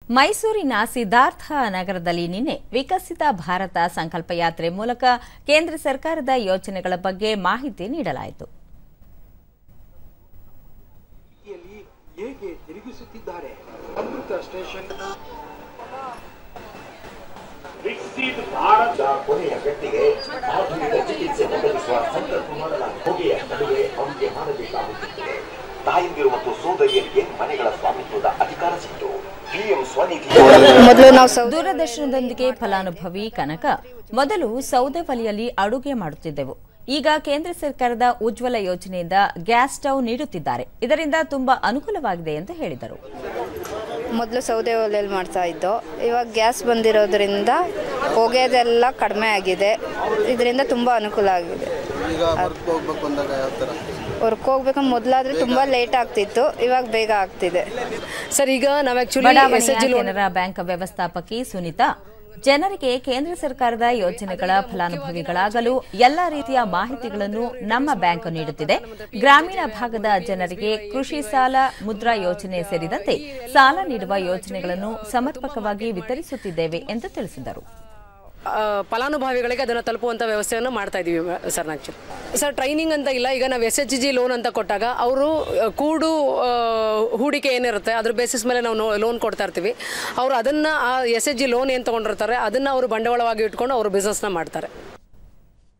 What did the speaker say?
ಮೈಸೂರಿನ ಸಿದ್ಧಾರ್ಥ ನಗರದಲ್ಲಿ ನಿನ್ನೆ ವಿಕಸಿತ ಭಾರತ ಸಂಕಲ್ಪ ಯಾತ್ರೆ ಮೂಲಕ ಕೇಂದ್ರ ಸರ್ಕಾರದ ಯೋಜನೆಗಳ ಬಗ್ಗೆ ಮಾಹಿತಿ ನೀಡಲಾಯಿತು. ವಿಕಸಿತ ಭಾರತ ಕೊನೆಯ ವ್ಯಕ್ತಿಗೆ ಆಧುನಿಕ ಚಿಕಿತ್ಸೆ ಒದಗಿಸುವ ಸಂಕಲ್ಪ ಮಾಡಲಾಗಿದೆ. ನಡುವೆ ಅವರಿಗೆ ಮಾಡಬೇಕಾಗುತ್ತಿದೆ. ತಾಯಂದಿರು ಮತ್ತು ಸೋದರಿಯರಿಗೆ ಮನೆಗಳ ಸ್ವಾಮಿತ್ವದ ಅಧಿಕಾರ ಸಿಕ್ತು. ದೂರದರ್ಶನದೊಂದಿಗೆ ಫಲಾನುಭವಿ ಕನಕ ಮೊದಲು ಸೌದೆ ಒಲೆಯಲ್ಲಿ ಅಡುಗೆ ಮಾಡುತ್ತಿದ್ದೆವು. ಈಗ ಕೇಂದ್ರ ಸರ್ಕಾರದ ಉಜ್ವಲ ಯೋಜನೆಯಿಂದ ಗ್ಯಾಸ್ ಸ್ಟವ್ ನೀಡುತ್ತಿದ್ದಾರೆ. ಇದರಿಂದ ತುಂಬಾ ಅನುಕೂಲವಾಗಿದೆ ಎಂದು ಹೇಳಿದರು. ಮೊದಲು ಸೌದೆ ಒಲೆಯಲ್ಲಿ ಮಾಡ್ತಾ ಇದ್ದೋ, ಇವಾಗ ಗ್ಯಾಸ್ ಬಂದಿರೋದ್ರಿಂದ ಹೊಗೆದೆಲ್ಲ ಕಡಿಮೆ ಆಗಿದೆ. ಇದರಿಂದ ತುಂಬ ಅನುಕೂಲ ಆಗಿದೆ. ವರ್ಕ್ ಹೋಗ್ಬೇಕು ಮೊದಲಾದ್ರೆ ತುಂಬಾ ಲೇಟ್ ಆಗ್ತಿತ್ತು, ಇವಾಗ ಬೇಗ ಆಗ್ತಿದೆ ಸರ್. ಈಗ ನಾವು ಆಕ್ಚುಲಿ ಕೆನರಾ ಬ್ಯಾಂಕ್ ವ್ಯವಸ್ಥಾಪಕಿ ಸುನೀತಾ ಜನರಿಗೆ ಕೇಂದ್ರ ಸರ್ಕಾರದ ಯೋಜನೆಗಳ ಫಲಾನುಭವಿಗಳಾಗಲು ಎಲ್ಲಾ ರೀತಿಯ ಮಾಹಿತಿಗಳನ್ನು ನಮ್ಮ ಬ್ಯಾಂಕ್ ನೀಡುತ್ತಿದೆ. ಗ್ರಾಮೀಣ ಭಾಗದ ಜನರಿಗೆ ಕೃಷಿ ಸಾಲ, ಮುದ್ರಾ ಯೋಜನೆ ಸೇರಿದಂತೆ ಸಾಲ ನೀಡುವ ಯೋಜನೆಗಳನ್ನು ಸಮರ್ಪಕವಾಗಿ ವಿತರಿಸುತ್ತಿದ್ದೇವೆ ಎಂದು ತಿಳಿಸಿದರು. ಫಲಾನುಭವಿಗಳಿಗೆ ಅದನ್ನು ತಲುಪುವಂಥ ವ್ಯವಸ್ಥೆಯನ್ನು ಮಾಡ್ತಾ ಇದ್ದೀವಿ ಸರ್. ಆ್ಯಕ್ಚುಲಿ ಸರ್ ಟ್ರೈನಿಂಗ್ ಅಂತ ಇಲ್ಲ. ಈಗ ನಾವು SHG ಲೋನ್ ಅಂತ ಕೊಟ್ಟಾಗ ಅವರು ಕೂಡು ಹೂಡಿಕೆ ಏನಿರುತ್ತೆ ಅದ್ರ ಬೇಸಿಸ್ ಮೇಲೆ ನಾವು ಲೋನ್ ಕೊಡ್ತಾ ಇರ್ತೀವಿ. ಅವರು ಅದನ್ನು SHG ಲೋನ್ ಏನು ತೊಗೊಂಡಿರ್ತಾರೆ ಅದನ್ನು ಅವರು ಬಂಡವಾಳವಾಗಿ ಇಟ್ಕೊಂಡು ಅವರು ಬಿಸ್ನೆಸ್ನ ಮಾಡ್ತಾರೆ.